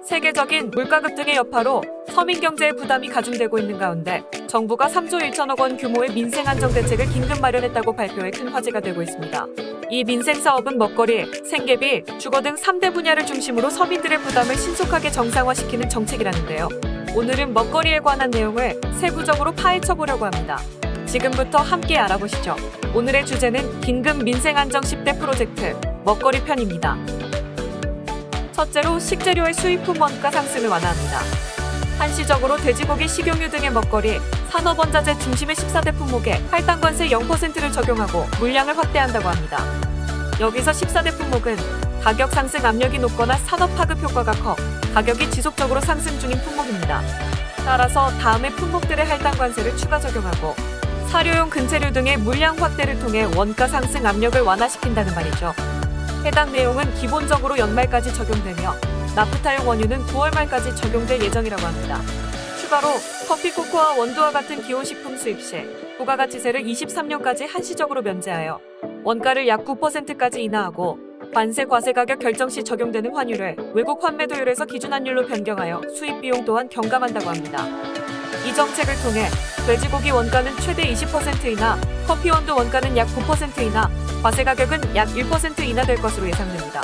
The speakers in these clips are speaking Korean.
세계적인 물가 급등의 여파로 서민 경제의 부담이 가중되고 있는 가운데 정부가 3조 1천억 원 규모의 민생 안정 대책을 긴급 마련했다고 발표해 큰 화제가 되고 있습니다. 이 민생 사업은 먹거리, 생계비, 주거 등 3대 분야를 중심으로 서민들의 부담을 신속하게 정상화시키는 정책이라는데요. 오늘은 먹거리에 관한 내용을 세부적으로 파헤쳐 보려고 합니다. 지금부터 함께 알아보시죠. 오늘의 주제는 긴급 민생 안정 10대 프로젝트 먹거리 편입니다. 첫째로 식재료의 수입품 원가 상승을 완화합니다. 한시적으로 돼지고기, 식용유 등의 먹거리, 산업원자재 중심의 14대 품목에 할당 관세 0%를 적용하고 물량을 확대한다고 합니다. 여기서 14대 품목은 가격 상승 압력이 높거나 산업 파급 효과가 커 가격이 지속적으로 상승 중인 품목입니다. 따라서 다음에 품목들의 할당 관세를 추가 적용하고 사료용 근체류 등의 물량 확대를 통해 원가 상승 압력을 완화시킨다는 말이죠. 해당 내용은 기본적으로 연말까지 적용되며 나프타용 원유는 9월 말까지 적용될 예정이라고 합니다. 추가로 커피, 코코아, 원두와 같은 기호식품 수입 시 부가가치세를 23년까지 한시적으로 면제하여 원가를 약 9%까지 인하하고 관세 과세 가격 결정 시 적용되는 환율을 외국 환매도율에서 기준 환율로 변경하여 수입 비용 또한 경감한다고 합니다. 이 정책을 통해 돼지고기 원가는 최대 20% 인하, 커피 원두 원가는 약 9% 인하, 과세 가격은 약 1% 인하될 것으로 예상됩니다.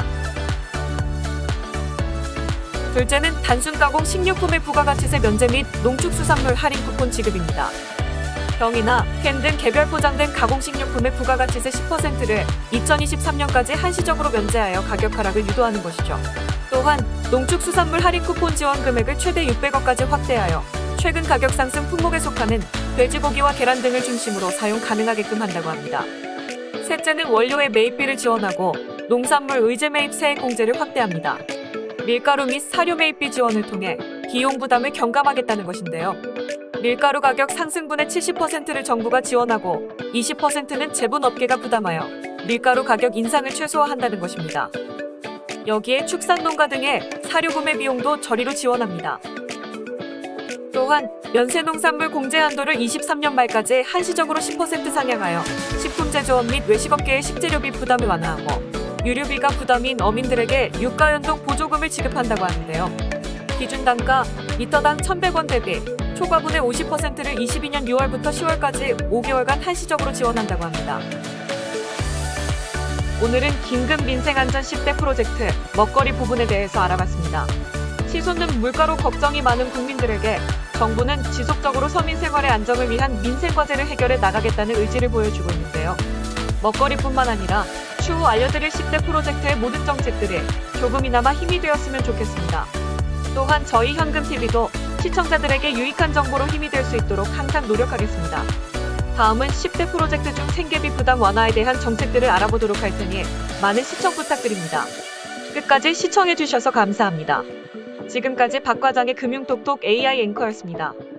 둘째는 단순 가공 식료품의 부가가치세 면제 및 농축수산물 할인 쿠폰 지급입니다. 병이나 캔 등 개별 포장된 가공식료품의 부가가치세 10%를 2023년까지 한시적으로 면제하여 가격 하락을 유도하는 것이죠. 또한 농축수산물 할인 쿠폰 지원 금액을 최대 600억까지 확대하여 최근 가격 상승 품목에 속하는 돼지고기와 계란 등을 중심으로 사용 가능하게끔 한다고 합니다. 셋째는 원료의 매입비를 지원하고 농산물 의제 매입 세액 공제를 확대합니다. 밀가루 및 사료 매입비 지원을 통해 비용 부담을 경감하겠다는 것인데요. 밀가루 가격 상승분의 70%를 정부가 지원하고 20%는 제분업계가 부담하여 밀가루 가격 인상을 최소화한다는 것입니다. 여기에 축산농가 등의 사료 구매 비용도 저리로 지원합니다. 또한 면세농산물 공제 한도를 23년 말까지 한시적으로 10% 상향하여 식품제조업 및 외식업계의 식재료비 부담을 완화하고 유류비가 부담인 어민들에게 유가연동 보조금을 지급한다고 하는데요. 기준 단가 리터당 1,100원 대비 초과분의 50%를 22년 6월부터 10월까지 5개월간 한시적으로 지원한다고 합니다. 오늘은 긴급 민생 안전 10대 프로젝트 먹거리 부분에 대해서 알아봤습니다. 치솟는 물가로 걱정이 많은 국민들에게 정부는 지속적으로 서민 생활의 안정을 위한 민생 과제를 해결해 나가겠다는 의지를 보여주고 있는데요. 먹거리뿐만 아니라 추후 알려드릴 10대 프로젝트의 모든 정책들이 조금이나마 힘이 되었으면 좋겠습니다. 또한 저희 현금TV도 시청자들에게 유익한 정보로 힘이 될 수 있도록 항상 노력하겠습니다. 다음은 10대 프로젝트 중 생계비 부담 완화에 대한 정책들을 알아보도록 할 테니 많은 시청 부탁드립니다. 끝까지 시청해주셔서 감사합니다. 지금까지 박 과장의 금융톡톡 AI 앵커였습니다.